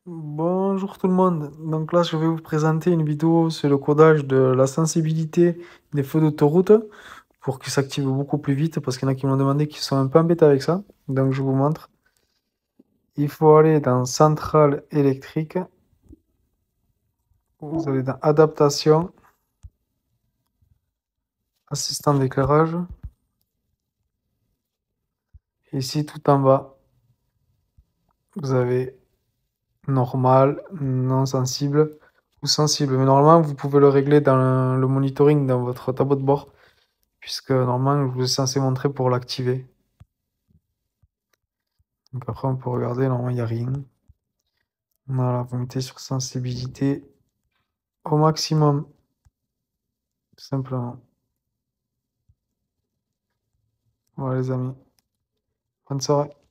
Bonjour tout le monde. Donc là, je vais vous présenter une vidéo sur le codage de la sensibilité des feux d'autoroute pour qu'ils s'activent beaucoup plus vite parce qu'il y en a qui m'ont demandé qu'ils sont un peu embêtés avec ça. Donc je vous montre. Il faut aller dans centrale électrique. Vous allez dans adaptation, assistant d'éclairage. Ici, tout en bas, vous avez normal, non sensible ou sensible. Mais normalement, vous pouvez le régler dans le monitoring dans votre tableau de bord. Puisque normalement, je vous ai censé montrer pour l'activer. Donc après, on peut regarder, normalement, il n'y a rien. Voilà, vous mettez sur sensibilité au maximum, tout simplement. Voilà les amis, bonne soirée.